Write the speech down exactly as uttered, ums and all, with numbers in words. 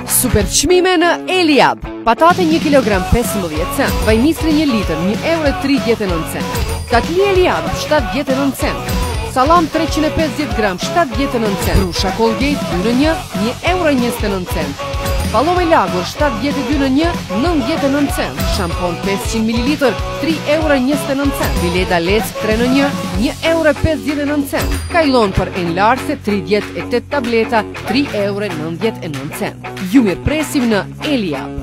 Super çmime në Eliab. Patate një kilogram pesëmbëdhjetë cent, vajmisri një litër një euro e tridhjetë e nëntë cent. Kakli Eliab shtatëdhjetë e nëntë cent. Salam treqind e pesëdhjetë gram shtatëdhjetë e nëntë cent. Brusha Colgate dy në një një euro e njëzet e nëntë cent. Palome Lagur shtatëdhjetë e dy në një nëntëdhjetë e nëntë cent. Shampon pesëqind mililitër tri euro e njëzet e nëntë cent. Bileta Lec tre në një një euro e pesëdhjetë e nëntë cent. Kajlon për Enlarse tridhjetë e tetë tableta tri euro e nëntëdhjetë e nëntë cent. Ju mirëpresim në Eliab.